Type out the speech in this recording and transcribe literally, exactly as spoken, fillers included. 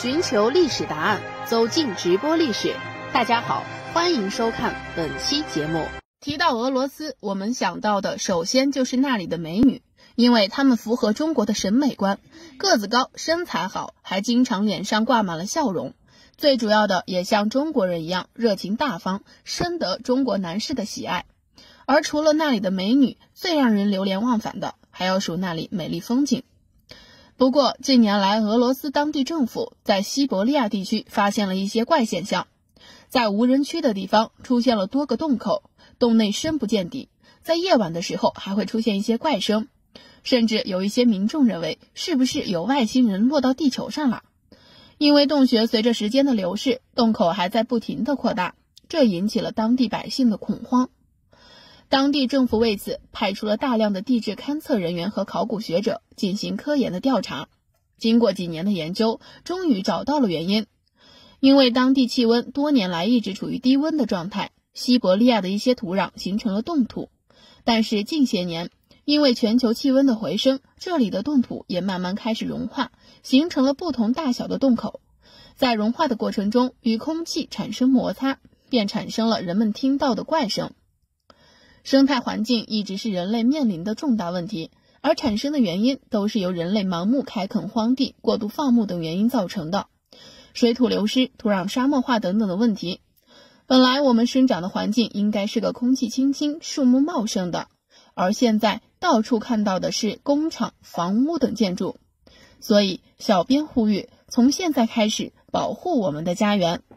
寻求历史答案，走进直播历史。大家好，欢迎收看本期节目。提到俄罗斯，我们想到的首先就是那里的美女，因为她们符合中国的审美观，个子高，身材好，还经常脸上挂满了笑容。最主要的，也像中国人一样热情大方，深得中国男士的喜爱。而除了那里的美女，最让人流连忘返的，还要数那里美丽风景。不过近年来，俄罗斯当地政府在西伯利亚地区发现了一些怪现象，在无人区的地方出现了多个洞口，洞内深不见底，在夜晚的时候还会出现一些怪声，甚至有一些民众认为是不是有外星人落到地球上了。因为洞穴随着时间的流逝，洞口还在不停地扩大，这引起了当地百姓的恐慌。当地政府为此派出了大量的地质勘测人员和考古学者进行科研的调查。经过几年的研究，终于找到了原因。因为当地气温多年来一直处于低温的状态，西伯利亚的一些土壤形成了冻土。但是近些年，因为全球气温的回升，这里的冻土也慢慢开始融化，形成了不同大小的洞口。在融化的过程中，与空气产生摩擦，便产生了人们听到的怪声。生态环境一直是人类面临的重大问题，而产生的原因都是由人类盲目开垦荒地、过度放牧等原因造成的。水土流失、土壤沙漠化等等的问题。本来我们生长的环境应该是个空气清新、树木茂盛的，而现在到处看到的是工厂、房屋等建筑。所以小编呼吁，从现在开始保护我们的家园。